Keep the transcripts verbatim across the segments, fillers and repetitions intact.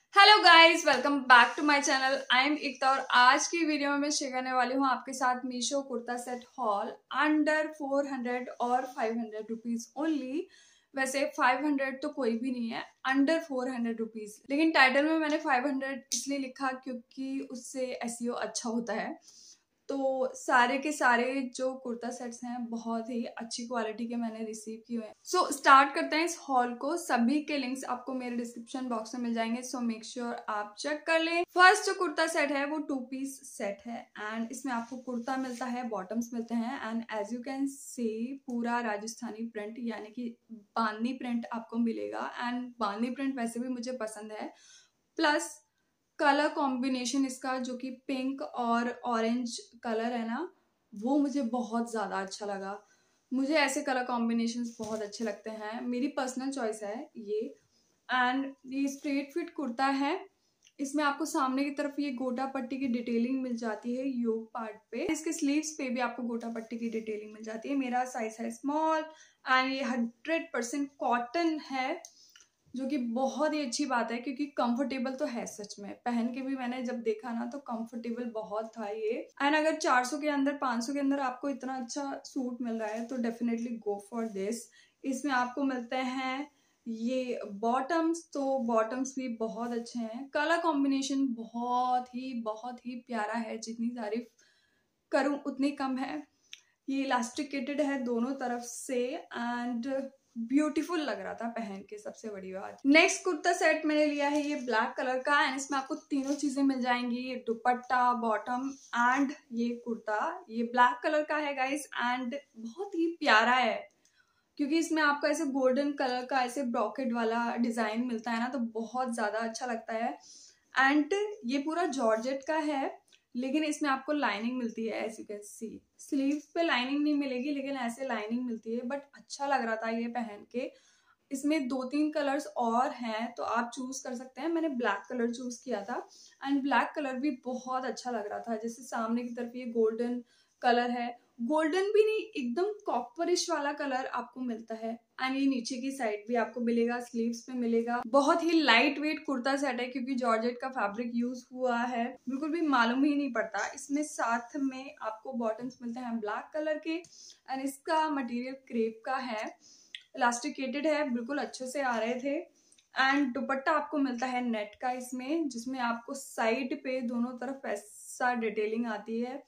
Hello guys, welcome back to my channel. I am Ekta और आज की वीडियो में मैं शेयर करने वाली हूँ आपके साथ Meesho kurta set haul under four hundred और फाइव हंड्रेड रुपीज ओनली। वैसे फाइव हंड्रेड तो कोई भी नहीं है, अंडर फोर हंड्रेड रुपीज, लेकिन टाइटल में मैंने फाइव हंड्रेड इसलिए लिखा क्योंकि उससे एसईओ अच्छा होता है। तो सारे के सारे जो कुर्ता सेट्स हैं बहुत ही अच्छी क्वालिटी के मैंने रिसीव किए हैं। सो so, स्टार्ट करते हैं इस हॉल को। सभी के लिंक्स आपको मेरे डिस्क्रिप्शन बॉक्स में मिल जाएंगे, सो मेक श्योर आप चेक कर लें। फर्स्ट जो कुर्ता सेट है वो टू पीस सेट है एंड इसमें आपको कुर्ता मिलता है, बॉटम्स मिलते हैं and as you can see पूरा राजस्थानी प्रिंट यानी कि बांधनी प्रिंट आपको मिलेगा। एंड बांधनी प्रिंट वैसे भी मुझे पसंद है, प्लस कलर कॉम्बिनेशन इसका जो कि पिंक और ऑरेंज कलर है ना, वो मुझे बहुत ज़्यादा अच्छा लगा। मुझे ऐसे कलर कॉम्बिनेशंस बहुत अच्छे लगते हैं, मेरी पर्सनल चॉइस है ये। एंड ये स्ट्रेट फिट कुर्ता है, इसमें आपको सामने की तरफ ये गोटा पट्टी की डिटेलिंग मिल जाती है योक पार्ट पे। इसके स्लीव्स पे भी आपको गोटा पट्टी की डिटेलिंग मिल जाती है। मेरा साइज है स्मॉल एंड ये हंड्रेड परसेंट कॉटन है, जो कि बहुत ही अच्छी बात है क्योंकि कंफर्टेबल तो है। सच में पहन के भी मैंने जब देखा ना तो कंफर्टेबल बहुत था ये। एंड अगर चार सौ के अंदर पाँच सौ के अंदर आपको इतना अच्छा सूट मिल रहा है तो डेफिनेटली गो फॉर दिस। इसमें आपको मिलते हैं ये बॉटम्स, तो बॉटम्स भी बहुत अच्छे हैं। कलर कॉम्बिनेशन बहुत ही बहुत ही प्यारा है, जितनी तारीफ करूं उतनी कम है। ये इलास्टिकेटेड है दोनों तरफ से एंड ब्यूटीफुल लग रहा था पहन के, सबसे बड़ी बात। नेक्स्ट कुर्ता सेट मैंने लिया है ये ब्लैक कलर का एंड इसमें आपको तीनों चीजें मिल जाएंगी, ये दुपट्टा, बॉटम एंड ये कुर्ता। ये ब्लैक कलर का है गाइस एंड बहुत ही प्यारा है क्योंकि इसमें आपको ऐसे गोल्डन कलर का ऐसे ब्रॉकेट वाला डिजाइन मिलता है ना, तो बहुत ज्यादा अच्छा लगता है। एंड ये पूरा जॉर्जेट का है, लेकिन इसमें आपको लाइनिंग मिलती है as you can see. Sleeves पे लाइनिंग नहीं मिलेगी लेकिन ऐसे लाइनिंग मिलती है, बट अच्छा लग रहा था ये पहन के। इसमें दो तीन कलर्स और हैं तो आप चूज कर सकते हैं। मैंने ब्लैक कलर चूज किया था एंड ब्लैक कलर भी बहुत अच्छा लग रहा था। जैसे सामने की तरफ ये गोल्डन कलर है, गोल्डन भी नहीं, एकदम कॉपरिश वाला कलर आपको मिलता है। एंड ये नीचे की साइड भी आपको मिलेगा, स्लीव्स पे मिलेगा। बहुत ही लाइट वेट कुर्ता सेट है क्योंकि जॉर्जेट का फैब्रिक यूज हुआ है, बिल्कुल भी मालूम ही नहीं पड़ता। इसमें साथ में आपको बॉटम्स मिलते हैं ब्लैक कलर के एंड इसका मटेरियल क्रेप का है, इलास्टिकेटेड है, बिल्कुल अच्छे से आ रहे थे। एंड दुपट्टा आपको मिलता है नेट का इसमें, जिसमें आपको साइड पे दोनों तरफ ऐसा डिटेलिंग आती है।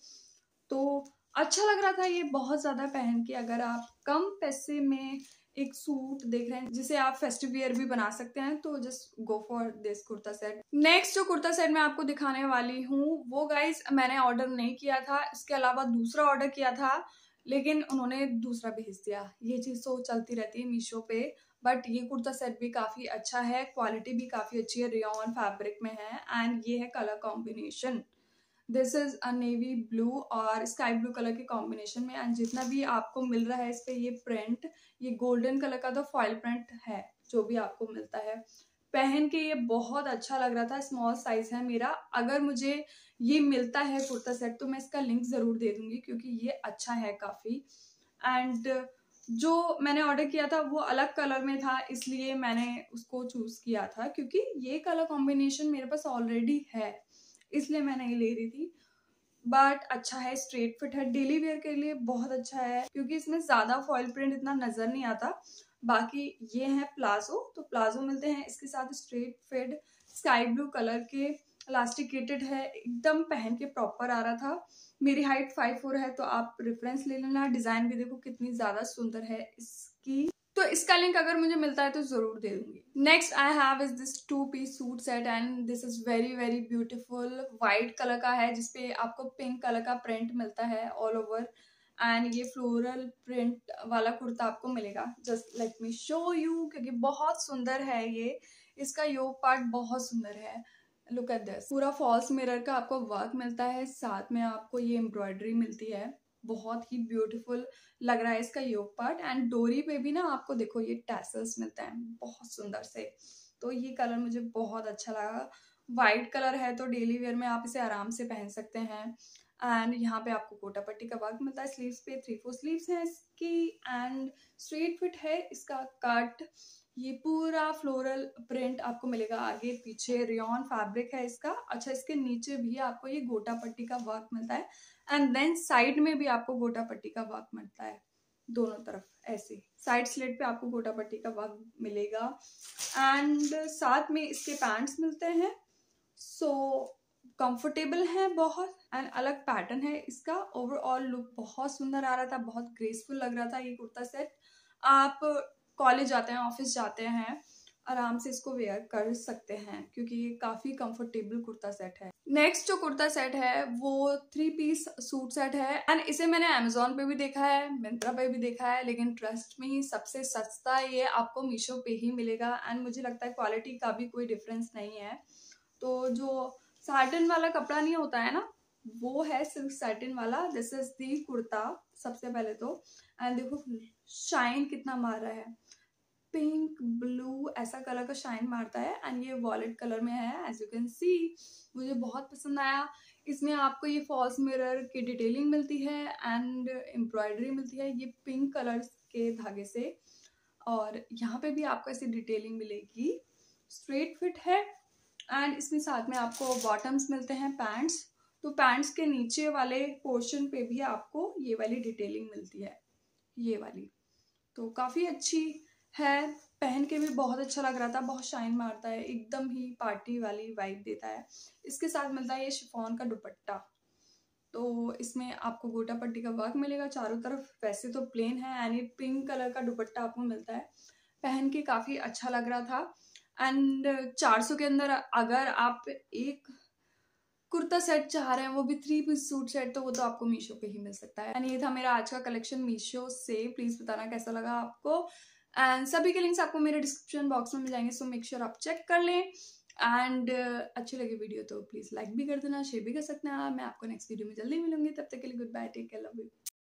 तो अच्छा लग रहा था ये बहुत ज्यादा पहन के। अगर आप कम पैसे में एक सूट देख रहे हैं जिसे आप फेस्टिव वियर भी बना सकते हैं तो just go for this kurta set. Next जो कुर्ता सेट मैं आपको दिखाने वाली हूँ वो गाइस मैंने ऑर्डर नहीं किया था, इसके अलावा दूसरा ऑर्डर किया था लेकिन उन्होंने दूसरा भेज दिया। ये चीज तो चलती रहती है मीशो पे, बट ये कुर्ता सेट भी काफी अच्छा है, क्वालिटी भी काफी अच्छी है, रेयॉन फैब्रिक में है एंड ये है colour combination. This is a navy blue और स्काई ब्लू कलर के कॉम्बिनेशन में एंड जितना भी आपको मिल रहा है इस पे ये प्रिंट, ये गोल्डन कलर का तो फॉइल प्रिंट है जो भी आपको मिलता है। पहन के ये बहुत अच्छा लग रहा था। स्मॉल साइज है मेरा, अगर मुझे ये मिलता है कुर्ता सेट तो मैं इसका लिंक जरूर दे दूंगी क्योंकि ये अच्छा है काफी। एंड जो मैंने ऑर्डर किया था वो अलग कलर में था, इसलिए मैंने उसको चूज किया था क्योंकि ये कलर कॉम्बिनेशन मेरे पास ऑलरेडी है, इसलिए मैं नहीं ले रही थी। बट अच्छा है, स्ट्रेट फिट है, डेली वेयर के लिए बहुत अच्छा है क्योंकि इसमें ज्यादा फॉइल प्रिंट इतना नजर नहीं आता। बाकी ये है प्लाजो, तो प्लाजो मिलते हैं इसके साथ straight fit sky blue colour के, इलास्टिकेटेड है, एकदम पहन के प्रॉपर आ रहा था। मेरी हाइट फाइव फोर है तो आप रेफरेंस ले लेना। डिजाइन भी देखो कितनी ज्यादा सुंदर है इसकी, तो इसका लिंक अगर मुझे मिलता है तो जरूर दे दूंगी। Next I have is this two piece suit set and this is very very beautiful. White colour का है जिसपे आपको पिंक कलर का प्रिंट मिलता है ऑल ओवर एंड ये फ्लोरल प्रिंट वाला कुर्ता आपको मिलेगा। Just let me show you क्योंकि बहुत सुंदर है ये। इसका योक पार्ट बहुत सुंदर है, लुक एट दिस। पूरा फॉल्स मिरर का आपको वर्क मिलता है, साथ में आपको ये एम्ब्रॉयडरी मिलती है, बहुत ही ब्यूटीफुल लग रहा है इसका योक पार्ट। एंड डोरी पे भी ना आपको देखो ये टैसल्स मिलते हैं बहुत सुंदर से, तो ये कलर मुझे बहुत अच्छा लगा। वाइट कलर है तो डेली वेयर में आप इसे आराम से पहन सकते हैं। एंड यहाँ पे आपको कोटा पट्टी का वर्क मिलता है, स्लीव्स पे थ्री फोर स्लीव्स हैं इसकी एंड स्ट्रेट फिट है इसका कट। ये पूरा फ्लोरल प्रिंट आपको मिलेगा आगे पीछे, रेयॉन फैब्रिक है इसका। अच्छा, इसके नीचे भी आपको ये गोटा पट्टी का वर्क मिलता है एंड देन साइड में भी आपको गोटा पट्टी का वर्क मिलता है, दोनों तरफ ऐसे साइड स्लिट पे आपको गोटा पट्टी का वर्क मिलेगा। एंड साथ में इसके पैंट्स मिलते हैं, सो कंफर्टेबल है बहुत एंड अलग पैटर्न है इसका। ओवरऑल लुक बहुत सुंदर आ रहा था, बहुत ग्रेसफुल लग रहा था ये कुर्ता सेट। आप कॉलेज जाते हैं, ऑफिस जाते हैं, आराम से इसको वेयर कर सकते हैं क्योंकि ये काफी कंफर्टेबल कुर्ता सेट है। नेक्स्ट जो कुर्ता सेट है वो थ्री पीस सूट सेट है एंड इसे मैंने अमेजोन पे भी देखा है, मिंत्रा पे भी देखा है, लेकिन ट्रस्ट में सबसे सस्ता ये आपको मीशो पे ही मिलेगा एंड मुझे लगता है क्वालिटी का भी कोई डिफरेंस नहीं है। तो जो साटिन वाला कपड़ा नहीं होता है ना, वो है सिल्क साटिन वाला। दिस इज दी कुर्ता सबसे पहले तो, एंड देखो शाइन कितना मार रहा है, पिंक ब्लू ऐसा कलर का शाइन मारता है एंड ये वॉलेट कलर में है एज यू कैन सी। मुझे बहुत पसंद आया। इसमें आपको ये फॉल्स मिरर की डिटेलिंग मिलती है एंड एम्ब्रॉयडरी मिलती है ये पिंक कलर के धागे से, और यहाँ पे भी आपको ऐसी डिटेलिंग मिलेगी। स्ट्रेट फिट है एंड इसमें साथ में आपको बॉटम्स मिलते हैं, पैंट्स। तो पैंट्स के नीचे वाले पोर्शन पे भी आपको ये वाली डिटेलिंग मिलती है, ये वाली। तो काफ़ी अच्छी है, पहन के भी बहुत अच्छा लग रहा था, बहुत शाइन मारता है, एकदम ही पार्टी वाली वाइब देता है। इसके साथ मिलता है ये शिफॉन का दुपट्टा। तो इसमें आपको गोटा पट्टी का वर्क मिलेगा चारों तरफ, वैसे तो प्लेन है एंड ये पिंक कलर का दुपट्टा आपको मिलता है। पहन के काफ़ी अच्छा लग रहा था एंड चार सौ के अंदर अगर आप एक कुर्ता सेट चाह रहे हैं, वो भी थ्री पीस सूट सेट, तो वो तो आपको मीशो पे ही मिल सकता है। एंड ये था मेरा आज का कलेक्शन मीशो से। प्लीज बताना कैसा लगा आपको एंड सभी के लिंक्स आपको मेरे डिस्क्रिप्शन बॉक्स में मिल जाएंगे, सो मेक श्योर आप चेक कर लें। एंड uh, अच्छी लगी वीडियो तो प्लीज लाइक भी कर देना, शेयर भी कर सकते हैं। मैं आपको नेक्स्ट वीडियो में जल्दी मिलूंगी, तब तक के लिए good bye, take care, love you.